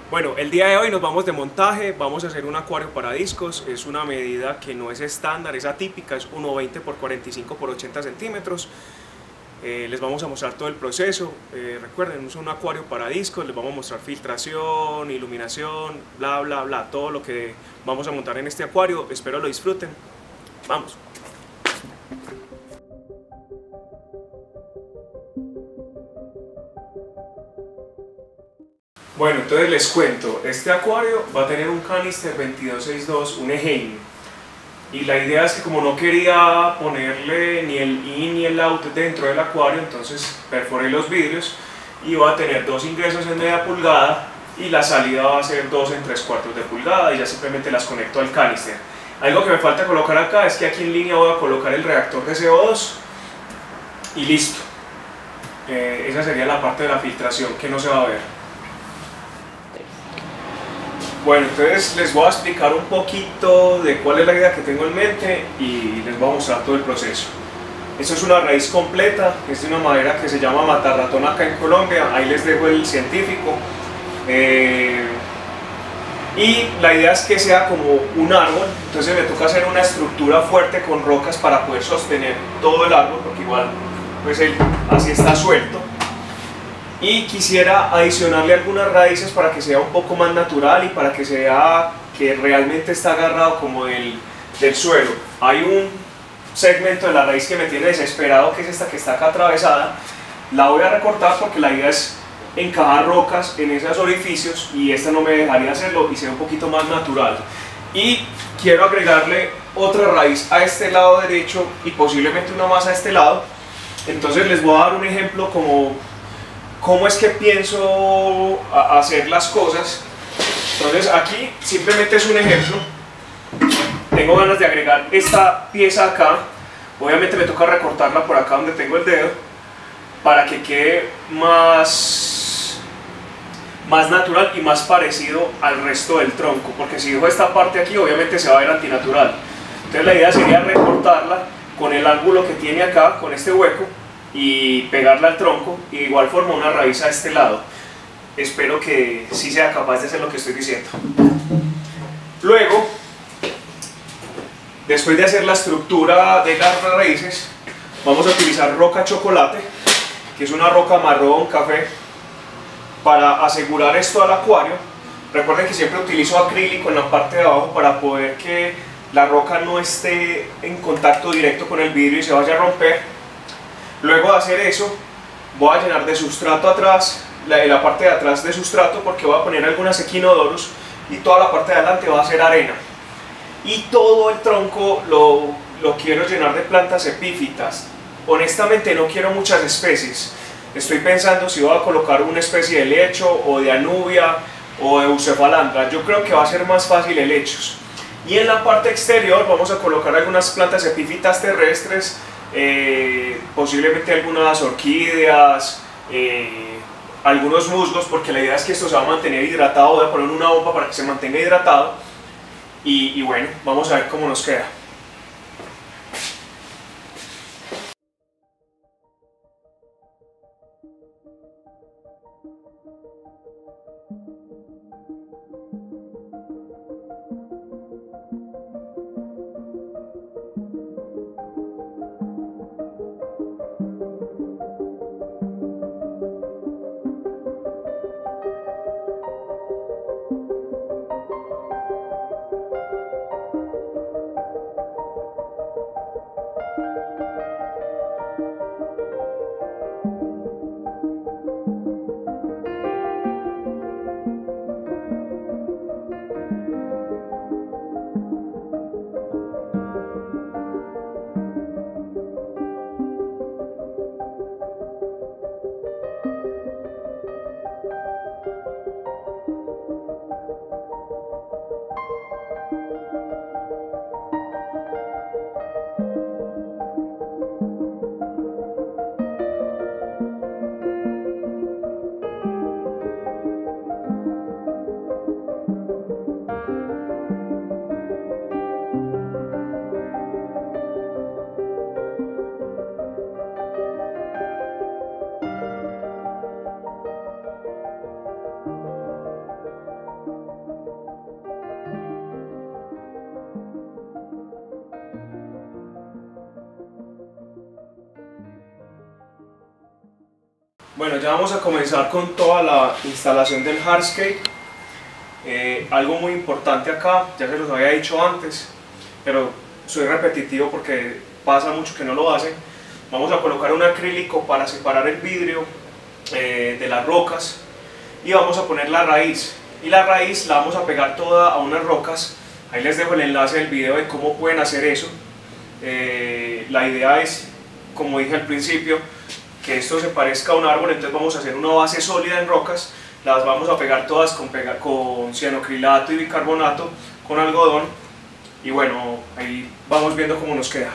Bueno, el día de hoy nos vamos de montaje, vamos a hacer un acuario para discos, es una medida que no es estándar, es atípica, es 1,20 por 45 por 80 centímetros. Les vamos a mostrar todo el proceso, recuerden, es un acuario para discos, les vamos a mostrar filtración, iluminación, bla bla bla, todo lo que vamos a montar en este acuario, espero lo disfruten, vamos. Bueno, entonces les cuento, este acuario va a tener un canister 2262, un Eheim, y la idea es que como no quería ponerle ni el in ni el out dentro del acuario, entonces perforé los vidrios y va a tener dos ingresos en media pulgada y la salida va a ser 2 en 3/4 de pulgada y ya simplemente las conecto al canister. Algo que me falta colocar acá es que aquí en línea voy a colocar el reactor de CO2 y listo. Esa sería la parte de la filtración que no se va a ver. Bueno, entonces les voy a explicar un poquito de cuál es la idea que tengo en mente y les voy a mostrar todo el proceso. Esto es una raíz completa, es de una madera que se llama matarratón acá en Colombia, ahí les dejo el científico. Y la idea es que sea como un árbol, entonces me toca hacer una estructura fuerte con rocas para poder sostener todo el árbol, porque igual pues así está suelto. Y quisiera adicionarle algunas raíces para que sea un poco más natural y para que sea que realmente está agarrado como del suelo. Hay un segmento de la raíz que me tiene desesperado, que es esta que está acá atravesada. La voy a recortar porque la idea es encajar rocas en esos orificios y esta no me dejaría hacerlo y sea un poquito más natural. Y quiero agregarle otra raíz a este lado derecho y posiblemente una más a este lado. Entonces les voy a dar un ejemplo como cómo es que pienso hacer las cosas. Entonces aquí simplemente es un ejemplo. Tengo ganas de agregar esta pieza acá. Obviamente me toca recortarla por acá donde tengo el dedo para que quede más natural y más parecido al resto del tronco, porque si dejo esta parte aquí obviamente se va a ver antinatural. Entonces la idea sería recortarla con el ángulo que tiene acá, con este hueco, y pegarla al tronco y de igual forma una raíz a este lado. Espero que sí sea capaz de hacer lo que estoy diciendo. Luego, después de hacer la estructura de las raíces, vamos a utilizar roca chocolate, que es una roca marrón café, para asegurar esto al acuario. Recuerden que siempre utilizo acrílico en la parte de abajo para poder que la roca no esté en contacto directo con el vidrio y se vaya a romper. Luego de hacer eso, voy a llenar de sustrato atrás, la parte de atrás de sustrato, porque voy a poner algunas equinodorus y toda la parte de adelante va a ser arena. Y todo el tronco lo quiero llenar de plantas epífitas. Honestamente no quiero muchas especies. Estoy pensando si voy a colocar una especie de lecho o de anubia o de bucefalandra. Yo creo que va a ser más fácil helechos. Y en la parte exterior vamos a colocar algunas plantas epífitas terrestres, posiblemente algunas orquídeas, algunos musgos, porque la idea es que esto se va a mantener hidratado. Voy a poner una bomba para que se mantenga hidratado y bueno, vamos a ver cómo nos queda. Bueno, ya vamos a comenzar con toda la instalación del hardscape. Algo muy importante acá, ya se los había dicho antes, pero soy repetitivo porque pasa mucho que no lo hacen. Vamos a colocar un acrílico para separar el vidrio de las rocas y vamos a poner la raíz. Y la raíz la vamos a pegar toda a unas rocas. Ahí les dejo el enlace del video de cómo pueden hacer eso. La idea es, como dije al principio, que esto se parezca a un árbol, entonces vamos a hacer una base sólida en rocas, las vamos a pegar todas con cianocrilato y bicarbonato, con algodón, y bueno, ahí vamos viendo cómo nos queda.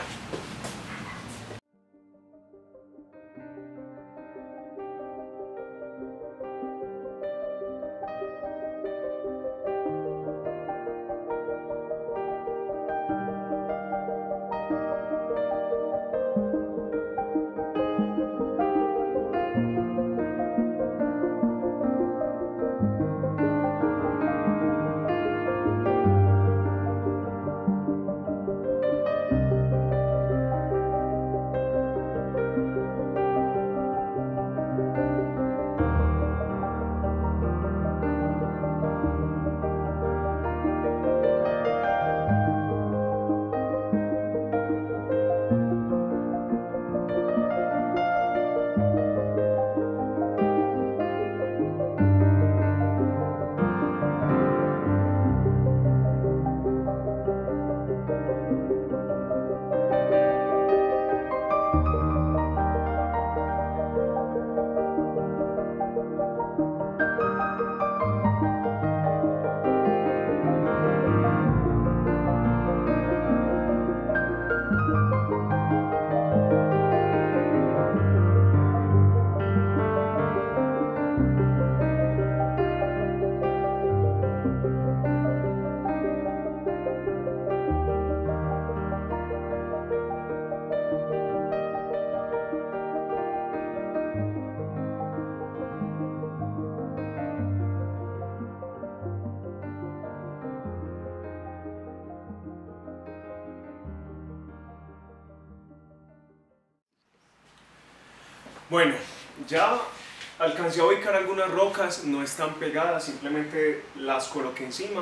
Bueno, ya alcancé a ubicar algunas rocas, no están pegadas, simplemente las coloqué encima.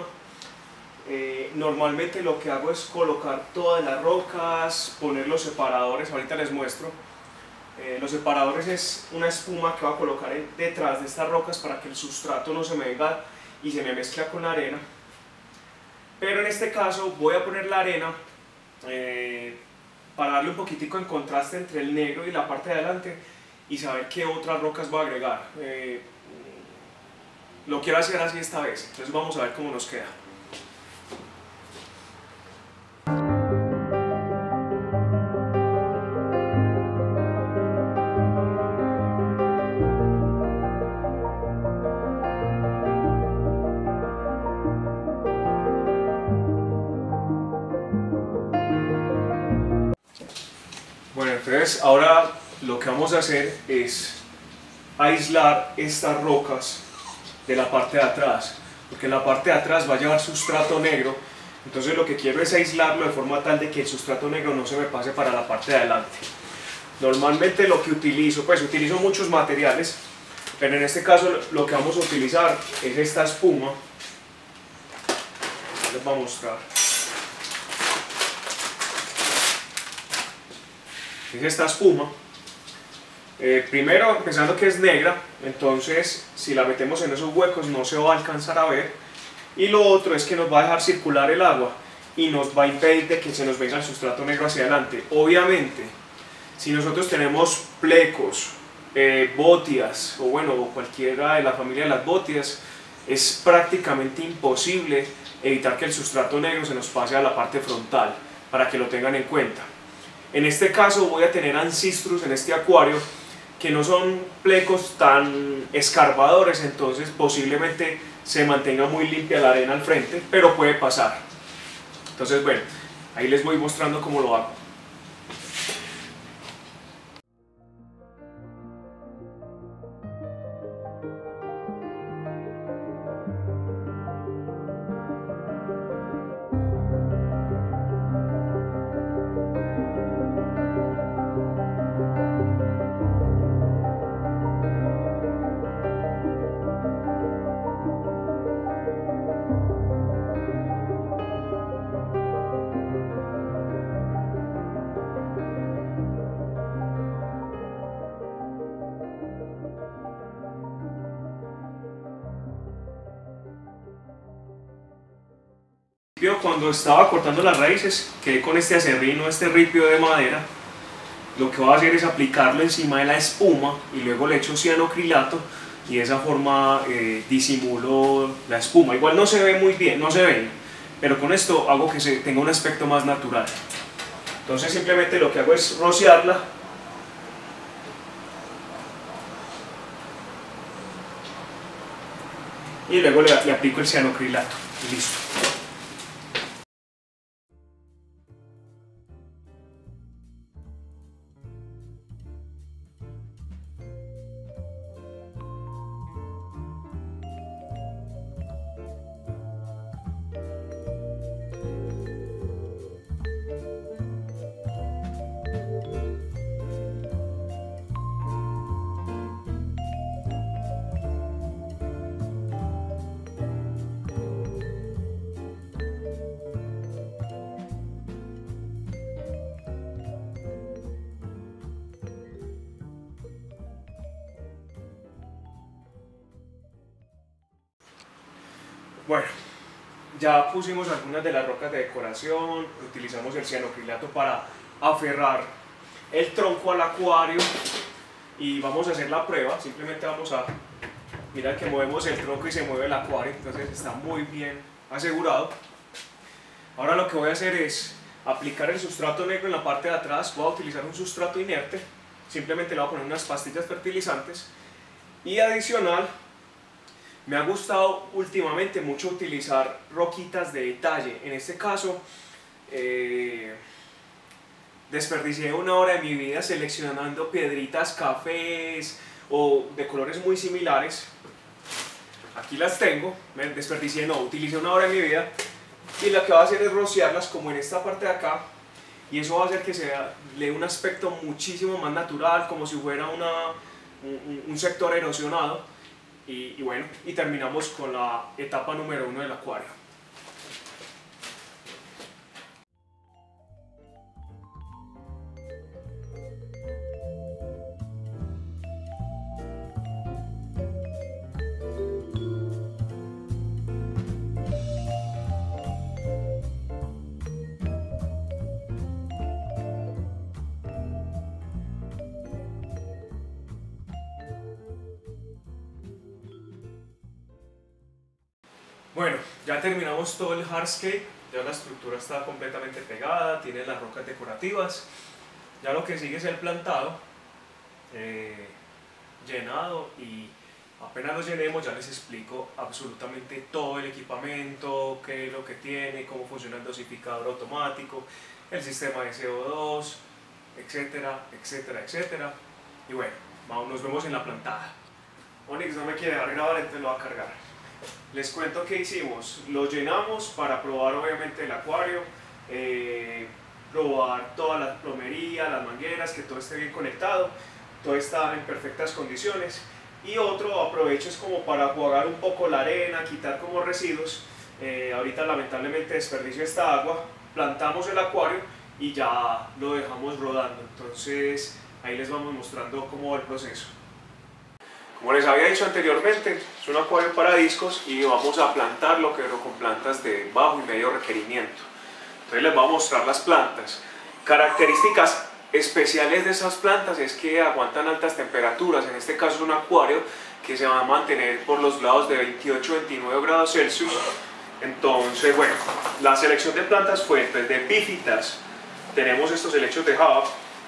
Normalmente lo que hago es colocar todas las rocas, poner los separadores, ahorita les muestro. Los separadores es una espuma que voy a colocar detrás de estas rocas para que el sustrato no se me venga y se me mezcla con la arena. Pero en este caso voy a poner la arena para darle un poquitico en contraste entre el negro y la parte de adelante y saber qué otras rocas voy a agregar. Lo quiero hacer así esta vez, entonces vamos a ver cómo nos queda. Bueno, entonces ahora lo que vamos a hacer es aislar estas rocas de la parte de atrás, porque en la parte de atrás va a llevar sustrato negro, entonces lo que quiero es aislarlo de forma tal de que el sustrato negro no se me pase para la parte de adelante. Normalmente lo que utilizo, pues utilizo muchos materiales, pero en este caso lo que vamos a utilizar es esta espuma. Les voy a mostrar. Es esta espuma. Primero, pensando que es negra, entonces si la metemos en esos huecos no se va a alcanzar a ver. Y lo otro es que nos va a dejar circular el agua y nos va a impedir de que se nos venga el sustrato negro hacia adelante. Obviamente, si nosotros tenemos plecos, botias o bueno, cualquiera de la familia de las botias, es prácticamente imposible evitar que el sustrato negro se nos pase a la parte frontal, para que lo tengan en cuenta. En este caso voy a tener ancistrus en este acuario que no son plecos tan escarbadores, entonces posiblemente se mantenga muy limpia la arena al frente, pero puede pasar. Entonces bueno, ahí les voy mostrando cómo lo hago. Cuando estaba cortando las raíces, quedé con este aserrino, este ripio de madera. Lo que voy a hacer es aplicarlo encima de la espuma y luego le echo cianocrilato y de esa forma disimulo la espuma. Igual no se ve muy bien, no se ve, pero con esto hago que tenga un aspecto más natural. Entonces simplemente lo que hago es rociarla y luego le aplico el cianocrilato y listo. Bueno, ya pusimos algunas de las rocas de decoración, utilizamos el cianocrilato para aferrar el tronco al acuario y vamos a hacer la prueba. Simplemente vamos a mirar que movemos el tronco y se mueve el acuario, entonces está muy bien asegurado. Ahora lo que voy a hacer es aplicar el sustrato negro en la parte de atrás. Voy a utilizar un sustrato inerte, simplemente le voy a poner unas pastillas fertilizantes y adicional me ha gustado últimamente mucho utilizar roquitas de detalle. En este caso desperdicié una hora de mi vida seleccionando piedritas cafés o de colores muy similares. Aquí las tengo, utilicé una hora de mi vida y lo que voy a hacer es rociarlas como en esta parte de acá y eso va a hacer que le dé un aspecto muchísimo más natural, como si fuera un sector erosionado. Y bueno, y terminamos con la etapa número 1 del acuario. Bueno, ya terminamos todo el hardscape, ya la estructura está completamente pegada, tiene las rocas decorativas. Ya lo que sigue es el plantado, llenado, y apenas lo llenemos ya les explico absolutamente todo el equipamiento, qué es lo que tiene, cómo funciona el dosificador automático, el sistema de CO2, etcétera, etcétera, etcétera. Y bueno, nos vemos en la plantada. Onyx no me quiere dejar grabar, entonces lo va a cargar. Les cuento qué hicimos. Lo llenamos para probar obviamente el acuario, probar toda la plomería, las mangueras, que todo esté bien conectado, todo está en perfectas condiciones. Y otro aprovecho es como para jugar un poco la arena, quitar como residuos. Ahorita lamentablemente desperdicio esta agua, plantamos el acuario y ya lo dejamos rodando. Entonces ahí les vamos mostrando cómo va el proceso. Como les había dicho anteriormente, es un acuario para discos y vamos a plantarlo, pero con plantas de bajo y medio requerimiento. Entonces les voy a mostrar las plantas. Características especiales de esas plantas es que aguantan altas temperaturas. En este caso es un acuario que se va a mantener por los lados de 28-29 grados Celsius. Entonces, bueno, la selección de plantas fue de epífitas. Tenemos estos helechos de Java.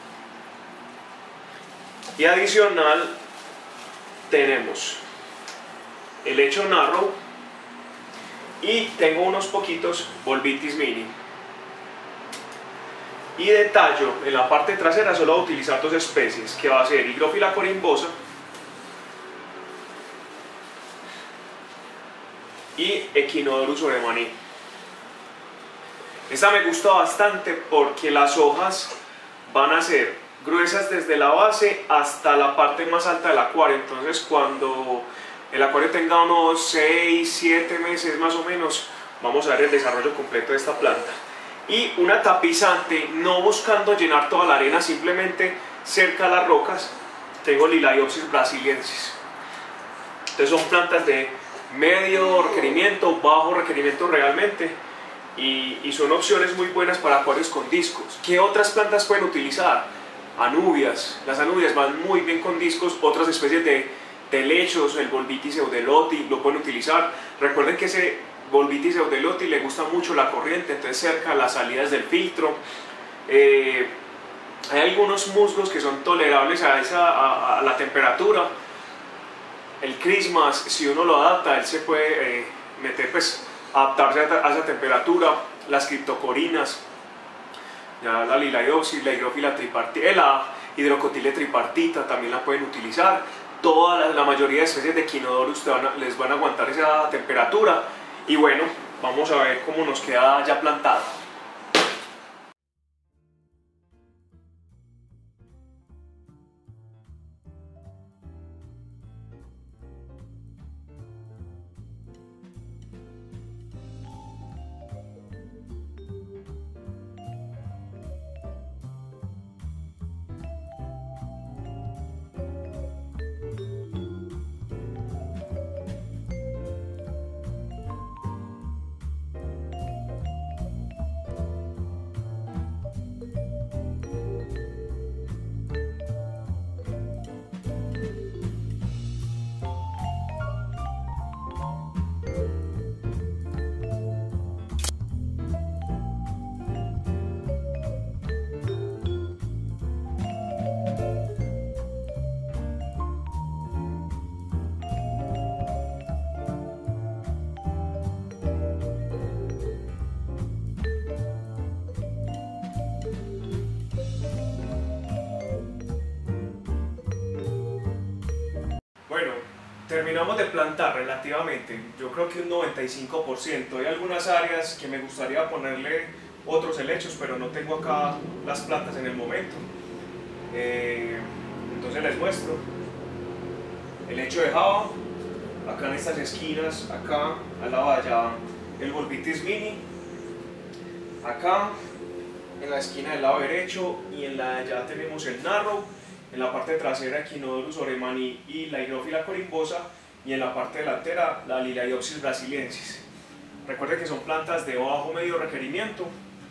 Y adicional tenemos helecho Narrow y tengo unos poquitos Volvitis Mini. Y de tallo, en la parte trasera solo voy a utilizar dos especies, que va a ser Hygrophila corimbosa y Echinodorus oremani. Esta me gusta bastante porque las hojas van a ser gruesas desde la base hasta la parte más alta del acuario. Entonces cuando el acuario tenga unos 6-7 meses más o menos, vamos a ver el desarrollo completo de esta planta. Y una tapizante, no buscando llenar toda la arena, simplemente cerca a las rocas, tengo Liliopsis brasiliensis. Entonces son plantas de medio requerimiento, bajo requerimiento realmente, y son opciones muy buenas para acuarios con discos. ¿Qué otras plantas pueden utilizar? Anubias. Las anubias van muy bien con discos. Otras especies de helechos, el Volvitis eudeloti, lo pueden utilizar. Recuerden que ese Volvitis eudeloti le gusta mucho la corriente, entonces cerca las salidas del filtro. Hay algunos musgos que son tolerables a la temperatura. El Christmas, si uno lo adapta, él se puede meter, pues, adaptarse a esa temperatura. Las criptocorinas, ya la Liliopsis, la hidrófila tripartita, la hidrocotile tripartita también la pueden utilizar. La mayoría de especies de Echinodorus les van a aguantar esa temperatura. Y bueno, vamos a ver cómo nos queda ya plantado. Bueno, terminamos de plantar relativamente, yo creo que un 95%. Hay algunas áreas que me gustaría ponerle otros helechos, pero no tengo acá las plantas en el momento. Entonces les muestro. Helecho de Java, acá en estas esquinas, acá al lado de allá el Volvitis mini, acá en la esquina del lado derecho y en la de allá tenemos el Narrow. En la parte trasera Echinodorus oremani y la hidrófila corimbosa, y en la parte delantera la Liliopsis brasiliensis. Recuerden que son plantas de bajo medio requerimiento.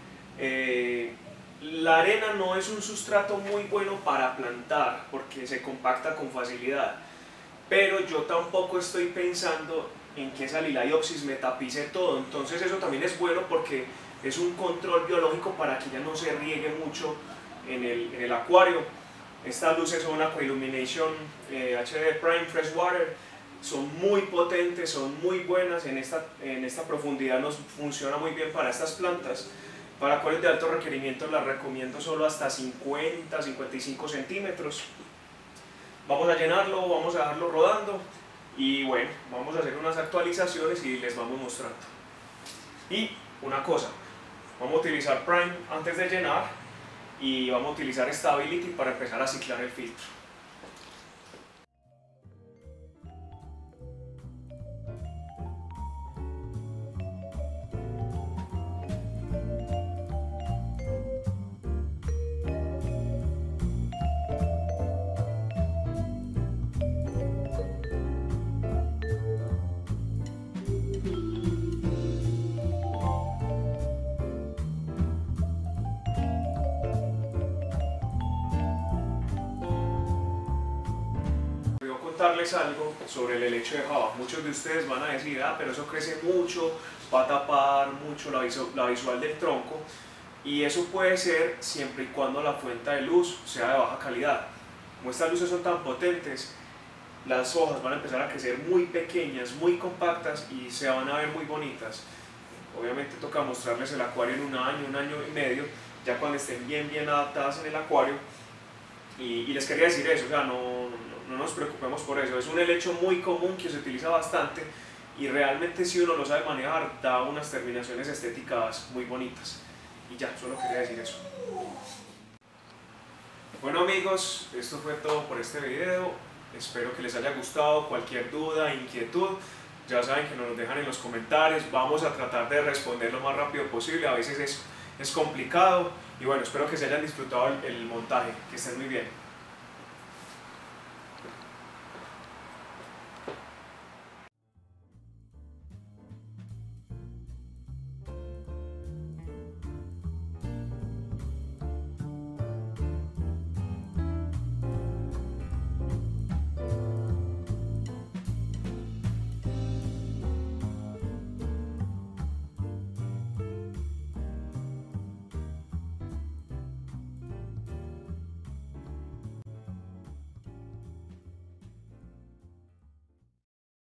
La arena no es un sustrato muy bueno para plantar porque se compacta con facilidad, pero yo tampoco estoy pensando en que esa Liliopsis me tapice todo, entonces eso también es bueno porque es un control biológico para que ella no se riegue mucho en el acuario. Estas luces son Aqua Illumination HD Prime Freshwater, son muy potentes, son muy buenas, en esta profundidad nos funciona muy bien para estas plantas. Para acuarios de alto requerimiento las recomiendo solo hasta 50-55 centímetros. Vamos a llenarlo, vamos a dejarlo rodando y bueno, vamos a hacer unas actualizaciones y les vamos mostrando. Y una cosa, vamos a utilizar Prime antes de llenar y vamos a utilizar Stability para empezar a ciclar el filtro. Contarles algo sobre el helecho de Java. Muchos de ustedes van a decir, pero eso crece mucho, va a tapar mucho la visual del tronco, y eso puede ser siempre y cuando la fuente de luz sea de baja calidad. Como estas luces son tan potentes, las hojas van a empezar a crecer muy pequeñas, muy compactas y se van a ver muy bonitas. Obviamente toca mostrarles el acuario en un año y medio, ya cuando estén bien adaptadas en el acuario. Y les quería decir eso, o sea, no nos preocupemos por eso. Es un helecho muy común que se utiliza bastante y realmente si uno lo sabe manejar da unas terminaciones estéticas muy bonitas. Y ya, solo quería decir eso. Bueno amigos, esto fue todo por este video. Espero que les haya gustado. Cualquier duda, inquietud, ya saben que nos lo dejan en los comentarios. Vamos a tratar de responder lo más rápido posible. A veces es complicado. Y bueno, espero que se hayan disfrutado el montaje. Que estén muy bien.